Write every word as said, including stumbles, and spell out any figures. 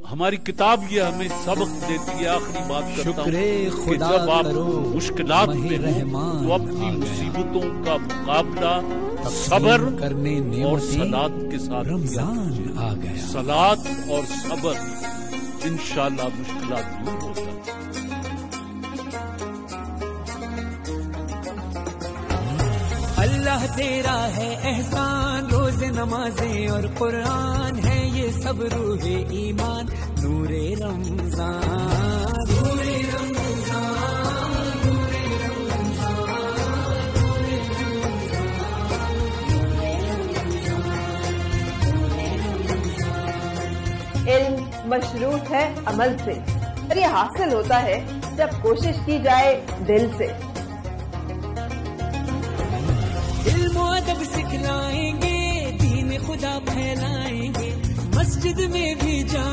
ہماری کتاب یہ ہمیں سبق دیتی ہے. آخری بات کرتا ہوں کہ جب آپ مشکلات میں ہوں تو اپنی مصیبتوں کا مقابلہ صبر اور صلات کے ساتھ کیا. صلات اور صبر انشاءاللہ مشکلات دور ہو جائیں. اللہ تیرا ہے احسان، روز نمازیں اور قرآن ہے یہ سب روح ایمان. نور رمضان نور رمضان نور رمضان. علم مشروط ہے عمل سے اور یہ حاصل ہوتا ہے جب کوشش کی جائے دل سے. علم و ادب سکھلائیں گے، دین خدا پھیلائیں گے، مسجد میں بھی جا